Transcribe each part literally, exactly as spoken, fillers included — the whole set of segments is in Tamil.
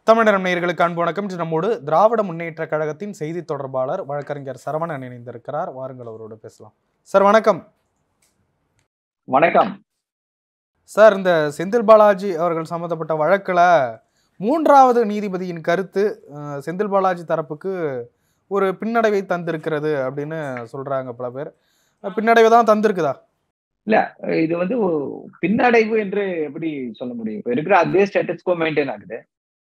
தமிழ்நிறம் நேயர்களுக்கு அன்பு வணக்கம். இன்று நம்மோடு திராவிட முன்னேற்ற கழகத்தின் செய்தி தொடர்பாளர் வழக்கறிஞர் சரவணன் இணைந்திருக்கிறார். வாருங்கள் அவரோடு பேசலாம். சார் வணக்கம். வணக்கம் சார், இந்த செந்தில் பாலாஜி அவர்கள் சம்பந்தப்பட்ட வழக்கில் மூன்றாவது நீதிபதியின் கருத்து செந்தில் பாலாஜி தரப்புக்கு ஒரு பின்னடைவை தந்திருக்கிறது அப்படின்னு சொல்றாங்க பல பேர். பின்னடைவு தான் தந்திருக்குதா? இல்ல, இது வந்து பின்னடைவு என்று எப்படி சொல்ல முடியும்? இப்ப இருக்கிற அதே ஸ்டேட்டஸ் கோ மெயின்டைன் ஆகுது.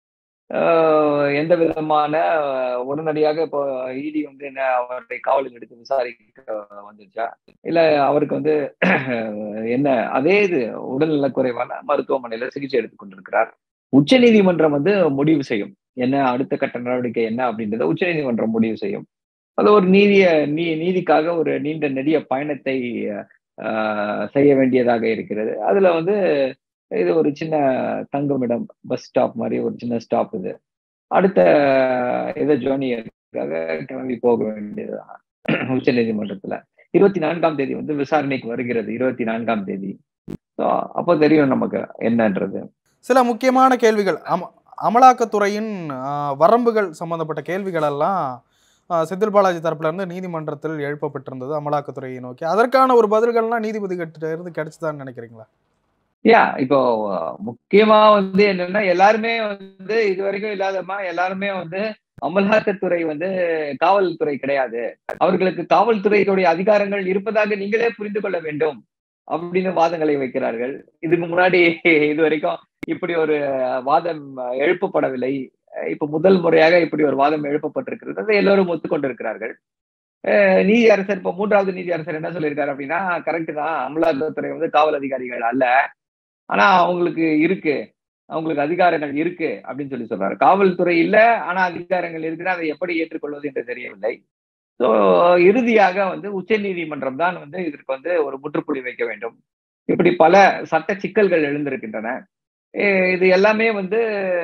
எந்த விதமான உடனடியாக இப்போ இடி வந்து என்ன அவருடைய காவலில் எடுத்து விசாரிக்க வந்துச்சா, இல்ல அவருக்கு வந்து என்ன அதே இது உடல்நலக்குறைவான மருத்துவமனையில சிகிச்சை எடுத்துக் கொண்டிருக்கிறார். உச்ச நீதிமன்றம் வந்து முடிவு செய்யும் என்ன அடுத்த கட்ட நடவடிக்கை என்ன அப்படின்றத உச்ச நீதிமன்றம் முடிவு செய்யும். அது ஒரு நீதிய நீ நீதிக்காக ஒரு நீண்ட நெடிய பயணத்தை ஆஹ் செய்ய வேண்டியதாக இருக்கிறது. அதுல வந்து இது ஒரு சின்ன தங்குமிடம், பஸ் ஸ்டாப் மாதிரி ஒரு சின்ன ஸ்டாப். இது அடுத்த ஏதோ ஜோனியருக்காக கிளம்பி போக வேண்டியதுதான். உச்ச நீதிமன்றத்துல இருபத்தி நான்காம் தேதி வந்து விசாரணைக்கு வருகிறது. இருபத்தி நான்காம் தேதி அப்போ தெரியும் நமக்கு என்னன்றது. சில முக்கியமான கேள்விகள், அம அமலாக்கத்துறையின் வரம்புகள் சம்பந்தப்பட்ட கேள்விகள் எல்லாம் செந்தில் பாலாஜி தரப்புல இருந்து நீதிமன்றத்தில் எழுப்பப்பட்டிருந்தது அமலாக்கத்துறையை நோக்கி. அதற்கான ஒரு பதில்கள்லாம் நீதிபதி கிட்ட இருந்து கிடைச்சுதான்னு நினைக்கிறீங்களா? யா இப்போ முக்கியமா வந்து என்னன்னா, எல்லாருமே வந்து இது வரைக்கும் இல்லாதமா எல்லாருமே வந்து அமலாக்கத்துறை வந்து காவல்துறை கிடையாது, அவர்களுக்கு காவல்துறையுடைய அதிகாரங்கள் இருப்பதாக நீங்களே புரிந்து கொள்ள வேண்டும் அப்படின்னு வாதங்களை வைக்கிறார்கள். இதுக்கு முன்னாடி இது வரைக்கும் இப்படி ஒரு வாதம் எழுப்பப்படவில்லை. இப்ப முதல் முறையாக இப்படி ஒரு வாதம் எழுப்பப்பட்டிருக்கிறது. அதை எல்லோரும் ஒத்துக்கொண்டிருக்கிறார்கள். நீதி அரசர் இப்ப மூன்றாவது நீதி அரசர் என்ன சொல்லியிருக்காரு அப்படின்னா, கரெக்ட் தான், அமலாக்கத்துறை வந்து காவல் அதிகாரிகள் அல்ல, ஆனா அவங்களுக்கு இருக்கு, அவங்களுக்கு அதிகாரங்கள் இருக்கு அப்படின்னு சொல்லி சொல்றாரு. காவல்துறை இல்ல, ஆனா அதிகாரங்கள் இருக்குன்னா அதை எப்படி ஏற்றுக்கொள்வது என்று தெரியவில்லை. ஸோ இறுதியாக வந்து உச்ச நீதிமன்றம் தான் வந்து இதற்கு வந்து ஒரு முற்றுப்புள்ளி வைக்க வேண்டும். இப்படி பல சட்ட சிக்கல்கள் எழுந்திருக்கின்றன. இது எல்லாமே வந்து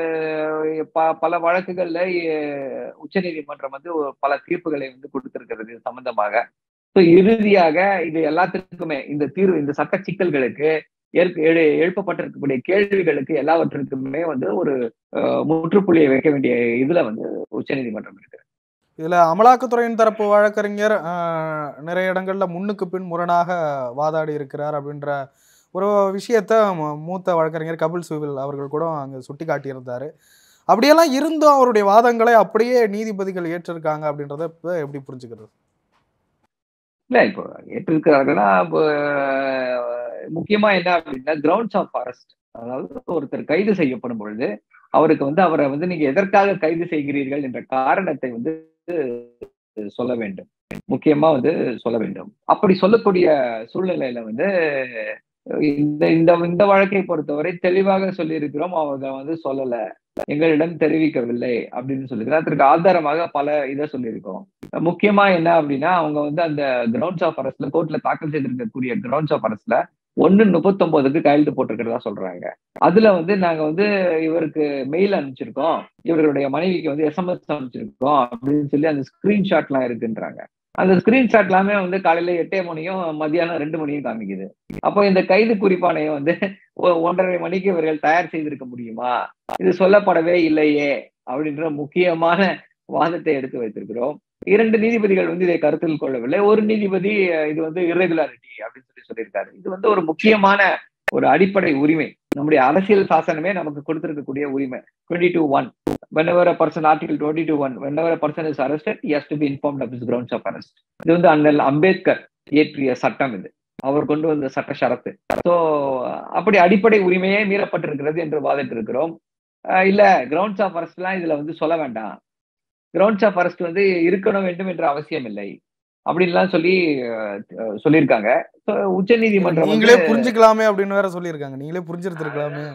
பல வழக்குகள்ல உச்ச நீதிமன்றம் வந்து பல தீர்ப்புகளை வந்து கொடுத்திருக்கிறது சம்பந்தமாக. ஸோ இறுதியாக இது எல்லாத்துக்குமே இந்த தீர்வு, இந்த சட்ட சிக்கல்களுக்கு எழுப்பப்பட்டிருக்கக்கூடிய கேள்விகளுக்கு எல்லாவற்றிற்குமே வந்து ஒரு முற்றுப்புள்ளியை வைக்க வேண்டிய இதுல வந்து உச்ச நீதிமன்றம் இருக்கு. இதுல அமலாக்கத்துறையின் தரப்பு வழக்கறிஞர் நிறைய இடங்கள்ல முன்னுக்கு பின் முரணாக வாதாடி இருக்கிறார் அப்படின்ற ஒரு விஷயத்த மூத்த வழக்கறிஞர் கபில் சிபில் அவர்கள் கூட அங்க சுட்டி காட்டியிருந்தாரு. அப்படியெல்லாம் இருந்தும் அவருடைய வாதங்களை அப்படியே நீதிபதிகள் ஏற்றிருக்காங்க அப்படின்றத எப்படி புரிஞ்சுக்கிறது? இல்ல, இப்போ ஏற்றிருக்கிறார்கள்னா இப்போ முக்கியமா என்ன அப்படின்னா, கிரவுண்ட்ஸ் ஆஃப் அரெஸ்ட், அதாவது ஒருத்தர் கைது செய்யப்படும் பொழுது அவருக்கு வந்து அவரை வந்து நீங்க எதற்காக கைது செய்கிறீர்கள் என்ற காரணத்தை வந்து சொல்ல வேண்டும், முக்கியமா வந்து சொல்ல வேண்டும். அப்படி சொல்லக்கூடிய சூழ்நிலையில வந்து இந்த இந்த இந்த வழக்கை பொறுத்தவரை தெளிவாக சொல்லி இருக்கிறோம், அவங்க வந்து சொல்லல, எங்களிடம் தெரிவிக்கவில்லை அப்படின்னு சொல்லியிருக்கோம். அதற்கு ஆதாரமாக பல இதை சொல்லியிருக்கோம். முக்கியமா என்ன அப்படின்னா, அவங்க வந்து அந்த கிரவுண்ட்ஸ் ஆஃப் அரெஸ்ட்ல கோர்ட்ல தாக்கல் செய்திருக்கக்கூடிய கிரவுண்ட்ஸ் ஆஃப் அரெஸ்ட்ல ஒன்னு முப்பத்தி ஒன்பதுக்கு கையெழுத்து போட்டிருக்கிறதா சொல்றாங்க. அதுல வந்து நாங்க வந்து இவருக்கு மெயில் அனுப்பிச்சிருக்கோம், இவர்களுடைய மனைவிக்கு வந்து எஸ்எம்எஸ் அனுப்பிச்சிருக்கோம் அப்படின்னு சொல்லி அந்த ஸ்கிரீன்ஷாட் எல்லாம் இருக்குன்றாங்க. அந்த ஸ்கிரீன்ஷாட் எல்லாமே வந்து காலையில எட்டே மணியும் மதியானம் ரெண்டு மணியும் காமிக்குது. அப்போ இந்த கைது குறிப்பானையை வந்து ஒன்றரை மணிக்கு இவர்கள் தயார் செய்திருக்க முடியுமா? இது சொல்லப்படவே இல்லையே அப்படின்ற முக்கியமான வாதத்தை எடுத்து வைத்திருக்கிறோம். இரண்டு நீதிபதிகள் வந்து இதை கருத்தில் கொள்ளவில்லை. ஒரு நீதிபதி இது வந்து இர்ரெகுலாரிட்டி அப்படின்னு சொல்லி சொல்லியிருக்காரு. இது வந்து ஒரு முக்கியமான ஒரு அடிப்படை உரிமை, நம்முடைய அரசியல் சாசனமே நமக்கு கொடுத்திருக்கக்கூடிய உரிமை. Twenty two one whenever a person article twenty-two one whenever a person is arrested he has to be informed of his grounds of arrest. இது வந்து அண்ணல் அம்பேத்கர் இயற்றிய சட்டம், இது அவர் கொண்டு வந்த சட்ட ஷரத்து. ஸோ அப்படி அடிப்படை உரிமையே மீறப்பட்டிருக்கிறது என்று வாதிட்டு இருக்கிறோம். இல்ல, கிரவுண்ட்ஸ் ஆஃப் அரெஸ்ட் எல்லாம் இதுல வந்து சொல்ல வேண்டாம், கிரவுண்ட்ஸ் ஆஃப் அரெஸ்ட் வந்து இருக்கணும் வேண்டும் என்ற அவசியம் இல்லை அப்படின்லாம் சொல்லி சொல்லியிருக்காங்க. உச்ச நீதிமன்றம் நீங்களே புரிஞ்சுக்கலாமே அப்படின்னு வேற சொல்லியிருக்காங்க. நீங்களே புரிஞ்சிருக்கலாமே.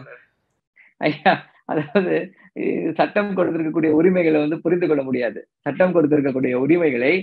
ஐயா, அதாவது சட்டம் கொடுத்திருக்கக்கூடிய உரிமைகளை வந்து புரிந்து கொள்ள முடியாது. சட்டம் கொடுத்திருக்கக்கூடிய உரிமைகளை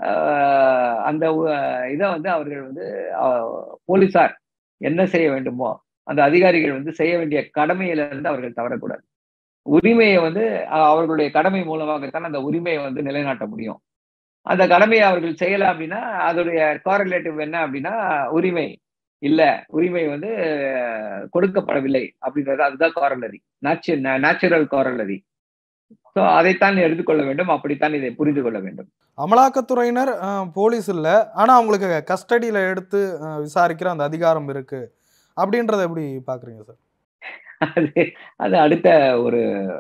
ஆஹ் அந்த இதை வந்து அவர்கள் வந்து போலீசார் என்ன செய்ய வேண்டுமோ அந்த அதிகாரிகள் வந்து செய்ய வேண்டிய கடமையில இருந்து அவர்கள் தவறக்கூடாது. உரிமையை வந்து அவர்களுடைய கடமை மூலமாகத்தான் அந்த உரிமையை வந்து நிலைநாட்ட முடியும். அந்த கடமையை அவர்கள் செய்யல அப்படின்னா அதோடைய கோரிலேட்டிவ் என்ன அப்படின்னா உரிமை இல்ல, உரிமை வந்து கொடுக்கப்படவில்லை அப்படின்றது. அதுதான் கோரலரி, நேச்சுரல் கோரலரி. ஸோ அதைத்தான் எடுத்துக்கொள்ள வேண்டும், அப்படித்தான் இதை புரிந்து கொள்ள வேண்டும். அமலாக்கத்துறையினர் போலீஸ் இல்ல, ஆனா அவங்களுக்கு கஸ்டடியில எடுத்து அஹ், விசாரிக்கிற அந்த அதிகாரம் இருக்கு அப்படின்றத எப்படி பாக்குறீங்க சார்? அது அது அடுத்த ஒரு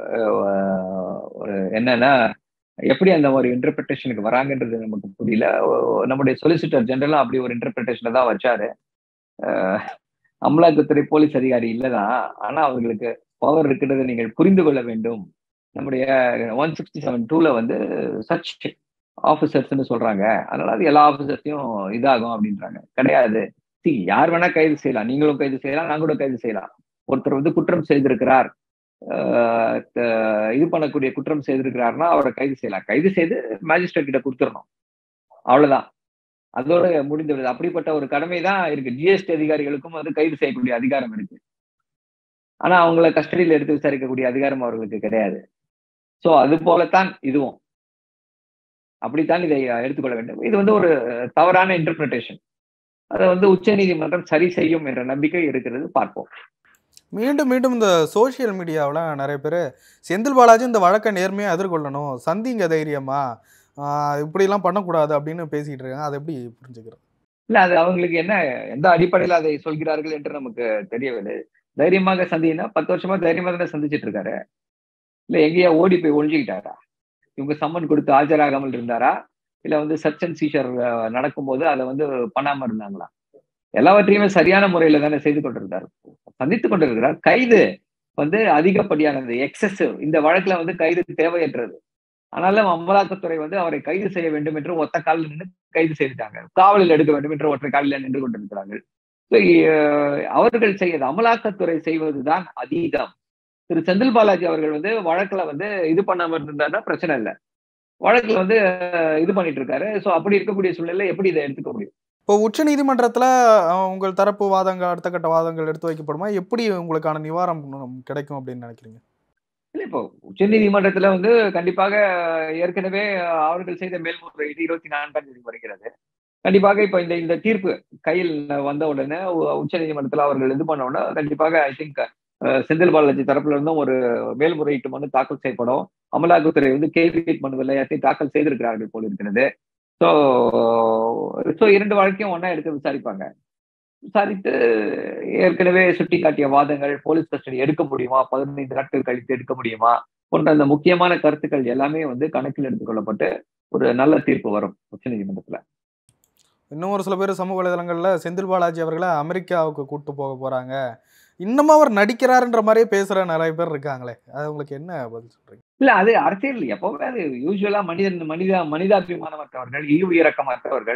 அஹ், ஒரு என்னன்னா எப்படி அந்த ஒரு இன்டர்பிரிட்டேஷனுக்கு வராங்கன்றது நமக்கு புரியல. ஒ- நம்முடைய சொலிசிட்டர் ஜெனரலா அப்படி ஒரு இன்டர்பிரிட்டேஷனை தான் வச்சாரு. அஹ், அமலாக்கத்துறை போலீஸ் அதிகாரி இல்லதான், ஆனா அவர்களுக்கு பவர் இருக்கிறது நீங்கள் புரிந்து கொள்ள வேண்டும். நம்முடைய ஒன் சிக்ஸ்டி செவன் டூல வந்து சச் ஆபீசர்ஸ்ன்னு சொல்றாங்க, அதனால அது எல்லா ஆபீசர்ஸையும் இதாகும் அப்படின்றாங்க. கிடையாது. See, யார் வேணா கைது செய்யலாம், நீங்களும் கைது செய்யலாம், நான் கூட கைது செய்யலாம். ஒருத்தர் வந்து குற்றம் செய்திருக்கிறார், ஆஹ் த- இது பண்ணக்கூடிய குற்றம் செய்திருக்கிறாருன்னா அவரை கைது செய்யலாம். கைது செய்து மேஜிஸ்ட்ரேட் கிட்ட கொடுத்துடணும், அவ்வளவுதான். அதோட முடிந்து விடுது. அப்படிப்பட்ட ஒரு கடமை தான் இருக்கு. ஜிஎஸ்டி அதிகாரிகளுக்கும் வந்து கைது செய்யக்கூடிய அதிகாரம் இருக்கு. ஆனா அவங்கள கஸ்டடியில எடுத்து விசாரிக்கக்கூடிய அதிகாரம் அவர்களுக்கு கிடையாது. சோ அது போலத்தான் இதுவும். அப்படித்தான் இதை எடுத்துக்கொள்ள வேண்டும். இது வந்து ஒரு தவறான இன்டர்பிரிட்டேஷன். அதை வந்து உச்ச நீதிமன்றம் சரி செய்யும் என்ற நம்பிக்கை இருக்கிறது. பார்ப்போம். மீண்டும் மீண்டும் இந்த சோஷியல் மீடியாவில் நிறைய பேர் செந்தில் பாலாஜி இந்த வழக்கை நேர்மையாக எதிர்கொள்ளணும், சந்திங்க தைரியமா, ஆஹ் இப்படிலாம் பண்ணக்கூடாது அப்படின்னு பேசிட்டு இருக்காங்க. அதை எப்படி புரிஞ்சுக்கிறது? இல்ல, அது அவங்களுக்கு என்ன, எந்த அடிப்படையில் அதை சொல்கிறார்கள் என்று நமக்கு தெரியவில்லை. தைரியமாக சந்தினா பத்து வருஷமா தைரியமா தானே சந்திச்சிட்டு இருக்காரு. இல்ல எங்கேயா ஓடி போய் ஒழிஞ்சுக்கிட்டாரா? இவங்க சம்மன் கொடுத்து ஆஜராகாமல் இருந்தாரா? இல்ல வந்து சர்ச் அண்ட் சீஷர் நடக்கும்போது அதை வந்து பண்ணாம இருந்தாங்களா? எல்லாவற்றையுமே சரியான முறையில தானே செய்து கொண்டிருந்தார், சந்தித்துக் கொண்டிருக்கிறார். கைது வந்து அதிகப்படியானது, எக்ஸசிவ். இந்த வழக்குல வந்து கைது தேவையற்றது. ஆனாலும் அமலாக்கத்துறை வந்து அவரை கைது செய்ய வேண்டும் என்று ஒத்த காலில் நின்று கைது செய்துட்டாங்க. காவலில் எடுக்க வேண்டும் என்று ஒற்றை காலில் நின்று கொண்டிருக்கிறார்கள். So, அஹ், அவர்கள் செய்வது, அமலாக்கத்துறை செய்வதுதான் அதீதம். திரு செந்தில் பாலாஜி அவர்கள் வந்து வழக்குல வந்து இது பண்ணாம இருந்தாருன்னா பிரச்சனை இல்லை. வழக்குல வந்து அஹ், இது பண்ணிட்டு இருக்காரு. சோ அப்படி இருக்கக்கூடிய சூழ்நிலை எப்படி இதை எடுத்துக்க முடியும்? இப்போ உச்ச நீதிமன்றத்தில் உங்கள் தரப்பு வாதங்கள், அடுத்த கட்ட வாதங்கள் எடுத்து வைக்கப்படுமா? எப்படி உங்களுக்கான நிவாரணம் கிடைக்கும் அப்படின்னு நினைக்கிறீங்க? இல்ல, இப்போ உச்ச நீதிமன்றத்துல வந்து கண்டிப்பாக ஏற்கனவே அவர்கள் செய்த மேல்முறையீடு இருபத்தி நான்காம் தேதி வருகிறது. கண்டிப்பாக இப்ப இந்த இந்த தீர்ப்பு கையில் வந்த உடனே உச்ச நீதிமன்றத்துல அவர்கள் இது பண்ண உடனே கண்டிப்பாக ஐ திங்க் செந்தில் பாலாஜி தரப்புல இருந்தும் ஒரு மேல்முறையீட்டு மனு தாக்கல் செய்யப்படும். அமலாக்கத்துறை வந்து கேள்வி மனு எல்லாத்தையும் தாக்கல் செய்திருக்கிறார்கள் போல இருக்கிறது. ஸோ ஸோ இரண்டு வழக்கையும் ஒன்னா எடுத்து விசாரிப்பாங்க. விசாரித்து ஏற்கனவே சுட்டிக்காட்டிய வாதங்கள், போலீஸ் கஸ்டடி எடுக்க முடியுமா, பதினைந்து நாட்கள் கழித்து எடுக்க முடியுமா போன்ற அந்த முக்கியமான கருத்துக்கள் எல்லாமே வந்து கணக்கில் எடுத்துக்கொள்ளப்பட்டு ஒரு நல்ல தீர்ப்பு வரும் உச்ச நீதிமன்றத்துல. இன்னும் ஒரு சில பேர் சமூக வலைதளங்களில் செந்தில் பாலாஜி அவர்களை அமெரிக்காவுக்கு கூட்டு போக போறாங்க, இன்னமும் அவர் நடிக்கிறாருன்ற மாதிரியே பேசுற நிறைய பேர் இருக்காங்களே, அது உங்களுக்கு என்ன பதில் சொல்றீங்க? இல்ல, அது அரசியல் எப்பவுமே அது யூஸ்வலா மனிதன் மனித மனிதாபிமானமற்றவர்கள், ஈவு இரக்கமற்றவர்கள்,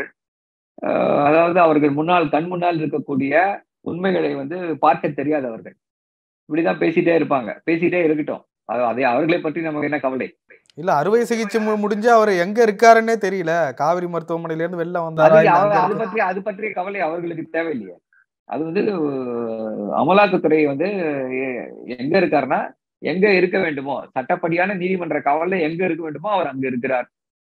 அஹ் அதாவது அவர்கள் முன்னால் கண் முன்னால் இருக்கக்கூடிய உண்மைகளை வந்து பார்க்க தெரியாதவர்கள் இப்படிதான் பேசிட்டே இருப்பாங்க. பேசிட்டே இருக்கட்டும், அது அதை அவர்களை பற்றி நமக்கு என்ன கவலை? இல்ல, அறுவை சிகிச்சை மு- முடிஞ்சு அவர் எங்க இருக்காருன்னே தெரியல, காவிரி மருத்துவமனையில இருந்து வெளில வந்தாரா அது இல்ல அவ- அங்க அது இருக்க? பற்றி அது பற்றிய கவலை அவர்களுக்கு தேவையில்லையே. அது வந்து அஹ், அமலாக்கத்துறை வந்து எ- எங்க இருக்காருன்னா, எங்க இருக்க வேண்டுமோ, சட்டப்படியான நீதிமன்ற காவல்ல எங்க இருக்க வேண்டுமோ அவர் அங்க இருக்கிறார்.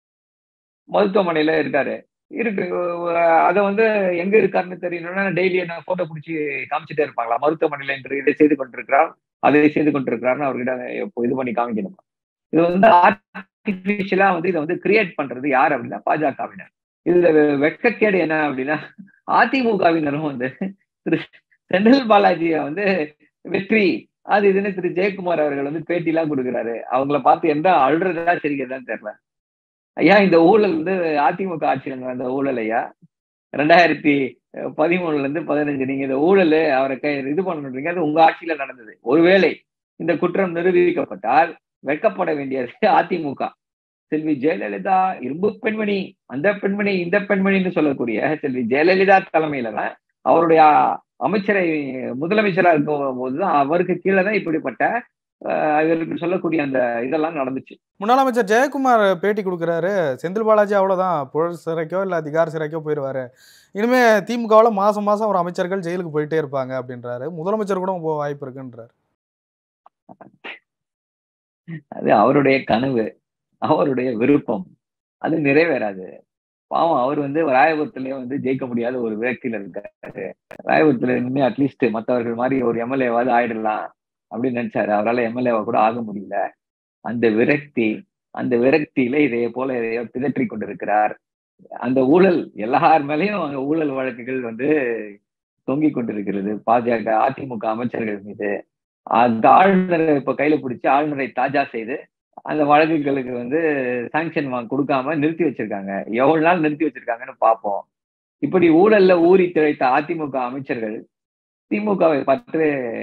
மருத்துவமனையில இருக்காரு, இருக்கு. அதை வந்து எங்க இருக்காருன்னு தெரியணும்னா டெய்லி என்ன போட்டோ பிடிச்சி காமிச்சிட்டே இருப்பாங்களா? மருத்துவமனையில என்று இதை செய்து கொண்டிருக்கிறார், அதை செய்து கொண்டிருக்கிறார்னு அவர்கிட்ட இப்போ இது பண்ணி காமிக்கணும். இது வந்து ஆர்டிபிஷியலா வந்து இதை வந்து கிரியேட் பண்றது யார் அப்படின்னா பாஜகவினர். இதுல வெ- வெட்கக்கேடு என்ன அப்படின்னா, அதிமுகவினரும் வந்து திரு செந்தில் பாலாஜியை வந்து வெற்றி அது இதுன்னு திரு ஜெயக்குமார் அவர்கள் வந்து பேட்டி எல்லாம் கொடுக்குறாரு. அவங்கள பார்த்து எந்த அழுறதா சிரிக்கிறதான்னு தெரியல. ஐயா, இந்த ஊழல் வந்து அதிமுக ஆட்சியில நடந்த ஊழல் ஐயா. ரெண்டாயிரத்தி பதிமூணுல இருந்து பதினஞ்சு நீங்க இந்த ஊழல் அவரை கை இது பண்ணுறீங்க, அது உங்க ஆட்சியில நடந்தது. ஒருவேளை இந்த குற்றம் நிரூபிக்கப்பட்டால் வெட்கப்பட வேண்டியது அதிமுக. செல்வி ஜெயலலிதா இரும்பு பெண்மணி, அந்த பெண்மணி, இந்த பெண்மணின்னு சொல்லக்கூடிய செல்வி ஜெயலலிதா தலைமையில தான் அவருடைய அமைச்சரை முதலமைச்சரா இருக்கும் போதுதான் அவருக்கு கீழே தான் இப்படிப்பட்ட அஹ், இவருக்கு சொல்லக்கூடிய அந்த இதெல்லாம் நடந்துச்சு. முன்னாள் அமைச்சர் ஜெயக்குமார் பேட்டி கொடுக்குறாரு, செந்தில் பாலாஜி அவ்வளவுதான், புழல் சிறைக்கோ இல்ல அதிகார சிறைக்கோ போயிடுவாரு, இனிமே திமுகவில் மாசம் மாசம் ஒரு அமைச்சர்கள் ஜெயிலுக்கு போயிட்டே இருப்பாங்க அப்படின்றாரு. முதலமைச்சர் கூட போக வாய்ப்பு இருக்குன்றாரு. அது அவருடைய கனவு, அவருடைய விருப்பம், அது நிறைவேறாது. பாவம், அவர் வந்து ராயபுரத்திலேயே வந்து ஜெயிக்க முடியாத ஒரு வேட்கையில இருக்காரு. ராயபுரத்துல இனிமே அட்லீஸ்ட் மற்றவர்கள் மாதிரி ஒரு எம்எல்ஏவாவது ஆயிடலாம் அப்படின்னு நினைச்சாரு. அவரால் எம்எல்ஏவா கூட ஆக முடியல. அந்த விரக்தி, அந்த விரக்தியில இதே போல எதையோ பிதற்றி கொண்டிருக்கிறார். அந்த ஊழல் எல்லார் மேலேயும் அங்க ஊழல் வழக்குகள் வந்து தொங்கிக் கொண்டிருக்கிறது. பாஜக, அதிமுக அமைச்சர்கள் மீது. அந்த ஆளுநரை இப்ப கையில பிடிச்சு ஆளுநரை தாஜா செய்து அந்த வழக்குகளுக்கு வந்து சாங்ஷன் வாங்க கொடுக்காம நிறுத்தி வச்சிருக்காங்க. எவ்வளவு நாள் நிறுத்தி வச்சிருக்காங்கன்னு பார்ப்போம். இப்படி ஊழல்ல ஊறி திளைத்த அதிமுக அமைச்சர்கள் திமுகவை பார்த்து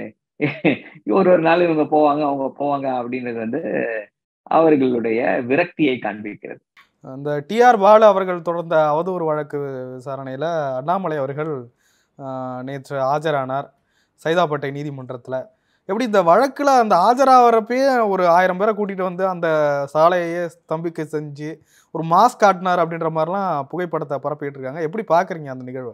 ஒரு ஒரு நாள் இவங்க போவாங்க அவங்க போவாங்க அப்படின்றது வந்து அவர்களுடைய விரக்தியை காண்பிக்கிறது. அந்த டிஆர் பாலு அவர்கள் தொடர்ந்த அவதூறு வழக்கு விசாரணையில் அண்ணாமலை அவர்கள் நேற்று ஆஜரானார் சைதாப்பேட்டை நீதிமன்றத்தில். எப்படி இந்த வழக்கில் அந்த ஆஜராகிறப்பயே ஒரு ஆயிரம் பேரை கூட்டிகிட்டு வந்து அந்த சாலையே ஸ்தம்பிக்க செஞ்சு ஒரு மாஸ்க் காட்டினார் அப்படின்ற மாதிரிலாம் புகைப்படத்தை பரப்பிட்டு இருக்காங்க. எப்படி பார்க்குறீங்க அந்த நிகழ்வை?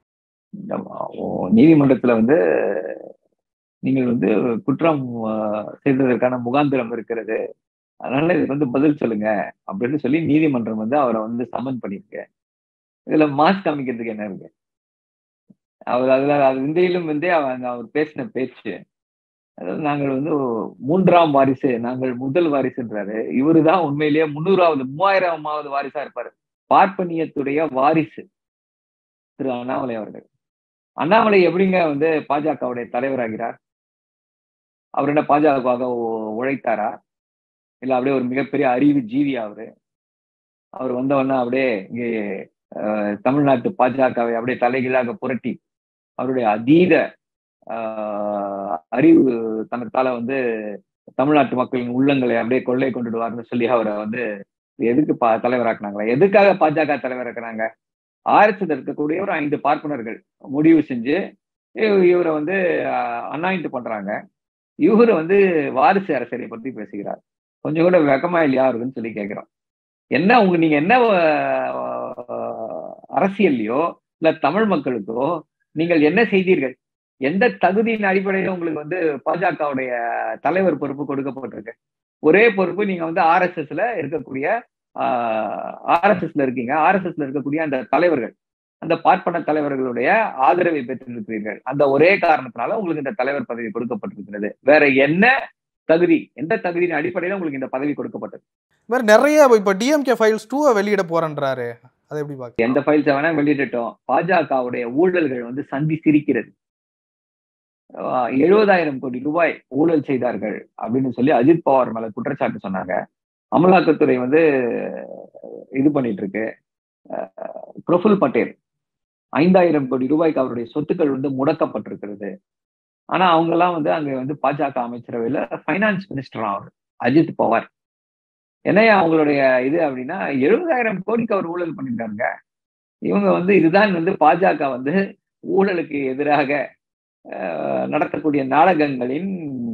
நீதிமன்றத்தில் வந்து நீங்கள் வந்து குற்றம் செய்ததற்கான முகாந்திரம் இருக்கிறது, அதனால இதுக்கு வந்து பதில் சொல்லுங்க அப்படின்னு சொல்லி நீதிமன்றம் வந்து அவரை வந்து சம்மன் பண்ணிருக்கு. இதுல மாஸ்க் காமிக்கிறதுக்கு என்ன இருக்கு? அவர் அதுல அது விந்தையிலும் வந்து அவங்க அவர் பேசின பேச்சு, அதாவது நாங்கள் வந்து மூன்றாம் வாரிசு, நாங்கள் முதல் வாரிசுன்றாரு. இவரு தான் உண்மையிலேயே முன்னூறாவது மூவாயிரமாவது வாரிசா இருப்பாரு. பார்ப்பனியத்துடைய வாரிசு திரு அண்ணாமலை அவர்கள். அண்ணாமலை எப்படிங்க வந்து பாஜகவுடைய தலைவராகிறார்? அவர் என்ன பாஜகவாக உழைத்தாரா? இல்ல அப்படியே ஒரு மிகப்பெரிய அறிவு ஜீவி அவரு. அவர் வந்தவொன்னா அப்படியே இங்கே தமிழ்நாட்டு பாஜகவை அப்படியே தலைகீழாக புரட்டி அவருடைய அதீத ஆஹ் அறிவு தனத்தால வந்து தமிழ்நாட்டு மக்களின் உள்ளங்களை அப்படியே கொள்ளை கொண்டுடுவார்னு சொல்லி அவரை வந்து எதுக்கு பா தலைவராக்குனாங்களா? எதுக்காக பாஜக தலைவராக்குனாங்க? ஆர்எஸ்எஸ் இருக்கக்கூடிய ஒரு ஐந்து பார்ப்பனர்கள் முடிவு செஞ்சு இவரை வந்து அனாயிண்ட் பண்றாங்க. இவரு வந்து வாரிசு அரசியலை பத்தி பேசுகிறார். கொஞ்சம் கூட வெக்கமா இல்லையா இருக்குன்னு சொல்லி கேட்கிறோம். என்ன உங்க நீங்க என்ன அரசியல்லையோ இல்ல தமிழ் மக்களுக்கோ நீங்கள் என்ன செய்தீர்கள்? எந்த தகுதியின் அடிப்படையில உங்களுக்கு வந்து பாஜகவுடைய தலைவர் பொறுப்பு கொடுக்கப்பட்டிருக்கு? ஒரே பொறுப்பு, நீங்க வந்து ஆர்எஸ்எஸ்ல இருக்கக்கூடிய ஆஹ் ஆர்எஸ்எஸ்ல இருக்கீங்க. ஆர்எஸ்எஸ்ல இருக்கக்கூடிய அந்த தலைவர்கள், அந்த பார்ப்பன தலைவர்களுடைய ஆதரவை பெற்றிருக்கிறீர்கள். அந்த ஒரே காரணத்தினால உங்களுக்கு இந்த தலைவர் பதவி கொடுக்கப்பட்டிருக்கிறது. வேற என்ன தகுதி, எந்த தகுதியின் அடிப்படையில உங்களுக்கு இந்த பதவி கொடுக்கப்பட்டது? வேற நிறைய இப்ப டிஎம்கே ஃபைல்ஸ் டூ வெளியிட போறேன்றாரு. அதை எப்படி பாக்க? எந்த ஃபைல்ஸ் வேணா வெளியிடட்டும். பாஜகவுடைய ஊழல்கள் வந்து சந்தி சிரிக்கிறது. எழுபதாயிரம் கோடி ரூபாய் ஊழல் செய்தார்கள் அப்படின்னு சொல்லி அஜித் பவார் மேல குற்றச்சாட்டு சொன்னாங்க. அமலாக்கத்துறை வந்து இது பண்ணிட்டு இருக்கு. பிரஃபுல் பட்டேல் ஐந்தாயிரம் கோடி ரூபாய்க்கு அவருடைய சொத்துக்கள் வந்து முடக்கப்பட்டிருக்கிறது. ஆனா அவங்க எல்லாம் வந்து அங்க வந்து பாஜக அமைச்சரவையில பைனான்ஸ் மினிஸ்டர் அவர் அஜித் பவார். என்னையா அவங்களுடைய இது அப்படின்னா எழுபதாயிரம் கோடிக்கு அவர் ஊழல் பண்ணியிருக்காங்க. இவங்க வந்து இதுதான் வந்து பாஜக வந்து ஊழலுக்கு எதிராக நடத்தக்கூடிய நாடகங்களின்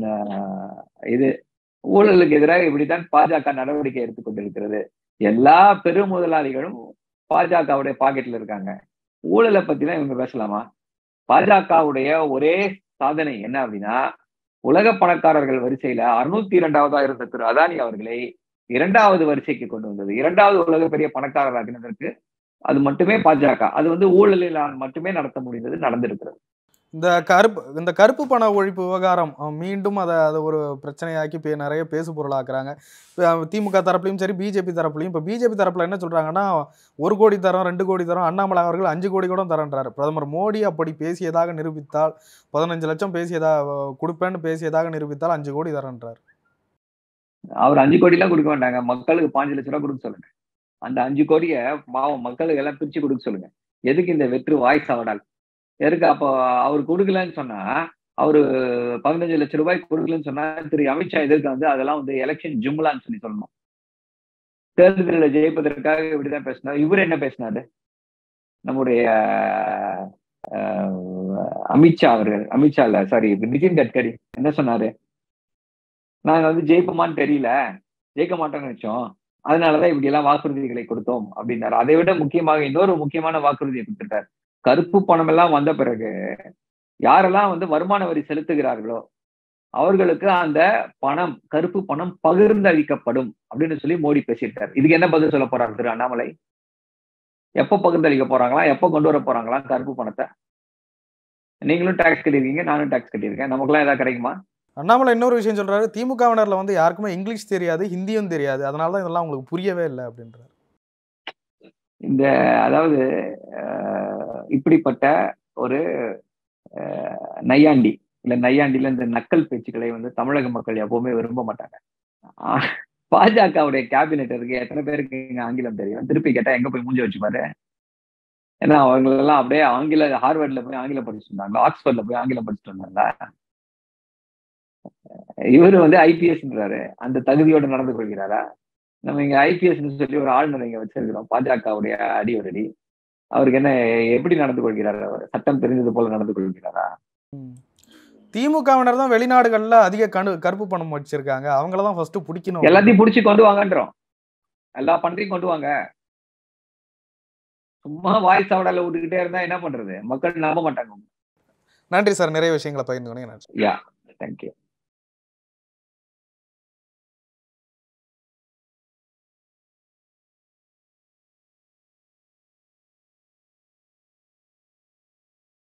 இது. ஊழலுக்கு எதிராக இப்படித்தான் பாஜக நடவடிக்கை எடுத்துக்கொண்டிருக்கிறது. எல்லா பெரு முதலாளிகளும் பாஜகவுடைய பாக்கெட்ல இருக்காங்க. ஊழலை பத்தி தான் இவங்க பேசலாமா? பாஜகவுடைய ஒரே சாதனை என்ன அப்படின்னா, உலக பணக்காரர்கள் வரிசையில அறுநூத்தி இரண்டாவதா இருந்த திரு அதானி அவர்களை இரண்டாவது வரிசைக்கு கொண்டு வந்தது. இரண்டாவது உலக பெரிய பணக்காரராகினதற்கு அது மட்டுமே பாஜக. அது வந்து ஊழலில் மட்டுமே நடத்த முடிந்தது, நடந்திருக்கிறது. இந்த கருப்பு இந்த கருப்பு பண ஒழிப்பு விவகாரம் மீண்டும் அதை அதை ஒரு பிரச்சனையாக்கி பே நிறைய பேசு பொருளாக்குறாங்க. திமுக தரப்புலையும் சரி, பிஜேபி தரப்புலையும். இப்போ பிஜேபி தரப்புல என்ன சொல்றாங்கன்னா, ஒரு கோடி தரம், ரெண்டு கோடி தரம், அண்ணாமலை அவர்கள் அஞ்சு கோடி கூட தரன்றாரு. பிரதமர் மோடி அப்படி பேசியதாக நிரூபித்தால், பதினஞ்சு லட்சம் பேசியதாக கொடுப்பேன்னு பேசியதாக நிரூபித்தால் அஞ்சு கோடி தரன்றார். அவர் அஞ்சு கோடி எல்லாம் கொடுக்க மாட்டாங்க. மக்களுக்கு பாஞ்சு லட்சம் ரூபாய் கொடுக்க சொல்லுங்க. அந்த அஞ்சு கோடியை பாவம் மக்களுக்கு எல்லாம் பிரிச்சு கொடுக்க சொல்லுங்க. எதுக்கு இந்த வெற்று வாய் சவடால்? எதுக்கு? அப்போ அவர் கொடுக்கலன்னு சொன்னா, அவரு பதினஞ்சு லட்சம் ரூபாய் கொடுக்கலன்னு சொன்னா திரு அமித்ஷா எதிர்க்க வந்து அதெல்லாம் வந்து எலெக்ஷன் ஜும்லான்னு சொல்லி சொல்லணும். தேர்தலில் ஜெயிப்பதற்காக இப்படிதான் பேசினார். இவர் என்ன பேசினாரு? நம்முடைய அமித்ஷா அவர்கள், அமித்ஷா இல்ல சாரி நிதின் கட்கரி என்ன சொன்னாரு? நாங்க வந்து ஜெயிப்போமான்னு தெரியல, ஜெயிக்க மாட்டோம்னு நினைச்சோம், அதனாலதான் இப்படி எல்லாம் வாக்குறுதிகளை கொடுத்தோம் அப்படின்னாரு. அதை விட முக்கியமாக இன்னொரு முக்கியமான வாக்குறுதியை கொடுத்துட்டார். கருப்பு பணம் எல்லாம் வந்த பிறகு யாரெல்லாம் வந்து வருமான வரி செலுத்துகிறார்களோ அவர்களுக்கு அந்த பணம், கருப்பு பணம் பகிர்ந்து அளிக்கப்படும் அப்படின்னு சொல்லி மோடி பேசிட்டார். இதுக்கு என்ன பதில் சொல்ல போறாரு திரு அண்ணாமலை? எப்போ பகிர்ந்து அளிக்க போறாங்களா? எப்போ கொண்டு வர போறாங்களா கருப்பு பணத்தை? நீங்களும் டாக்ஸ் கட்டியிருக்கீங்க, நானும் டாக்ஸ் கட்டியிருக்கேன், நமக்குலாம் ஏதாவது கிடைக்குமா? அண்ணாமலை இன்னொரு விஷயம் சொல்றாரு, திமுகவினர்ல வந்து யாருக்குமே இங்கிலீஷ் தெரியாது, ஹிந்தியும் தெரியாது, அதனால தான் இதெல்லாம் உங்களுக்கு புரியவே இல்லை அப்படின்றாரு. இந்த அதாவது அஹ், இப்படிப்பட்ட ஒரு அஹ், நையாண்டி இல்ல நையாண்டில இந்த நக்கல் பேச்சுக்களை வந்து தமிழக மக்கள் எப்பவுமே விரும்ப மாட்டாங்க. ஆஹ், பாஜகவுடைய கேபினெட் இருக்கு, எத்தனை பேருக்கு இங்க ஆங்கிலம் தெரியும்? திருப்பி கேட்டா எங்க போய் மூஞ்சி வச்சுப்பாரு? ஏன்னா அவங்க எல்லாம் அப்படியே ஆங்கில ஹார்வர்ட்ல போய் ஆங்கிலம் படிச்சுட்டு இருந்தாங்க, ஆக்ஸ்போர்ட்ல போய் ஆங்கிலம் படிச்சுட்டு இருந்தாங்க. இவரு வந்து ஐபிஎஸ்ன்றாரு, அந்த தகுதியோட நடந்து கொள்கிறாரா? நம்ம இங்க ஐபிஎஸ் சொல்லி ஒரு ஆளுநர் இங்க வச்சிருக்கிறோம், பாஜகவுடைய அடி ஒரு அடி. அவருக்கு என்ன, எப்படி நடந்து கொள்கிறார்? அவர் சட்டம் தெரிஞ்சது போல நடந்து கொள்கிறாரா? திமுகவினர் தான் வெளிநாடுகள்ல அதிக கணு கருப்பு பணம் வச்சிருக்காங்க, அவங்கள தான் ஃபர்ஸ்ட் பிடிக்கணும். எல்லாத்தையும் பிடிச்சி கொண்டு வாங்கன்றோம், எல்லா பணத்தையும் கொண்டு வாங்க. சும்மா வாய் சவடால விட்டுக்கிட்டே இருந்தா என்ன பண்றது? மக்கள் நம்ப மாட்டாங்க. நன்றி சார், நிறைய விஷயங்களை பகிர்ந்து. Yeah, thank you.